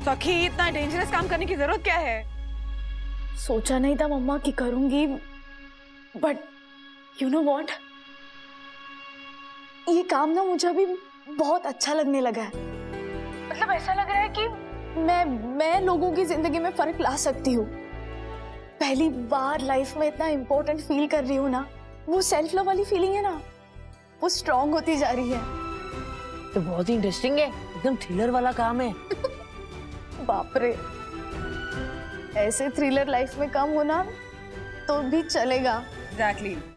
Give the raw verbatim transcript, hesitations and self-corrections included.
सखी, इतना डेंजरस काम करने की जरूरत क्या है? सोचा नहीं था मम्मा कि करूंगी, बट यू नो व्हाट, ये काम ना मुझे अभी बहुत अच्छा लगने लगा है। मतलब ऐसा लग रहा है कि मैं मैं लोगों की जिंदगी में फर्क ला सकती हूँ। पहली बार लाइफ में इतना इम्पोर्टेंट फील कर रही हूँ ना, वो सेल्फ लव वाली फीलिंग है ना, वो स्ट्रॉन्ग होती जा रही है। तो बहुत ही इंटरेस्टिंग है, एकदम थ्रिलर वाला काम है। बाप रे, ऐसे थ्रिलर लाइफ में कम होना तो भी चलेगा। एग्जैक्टली।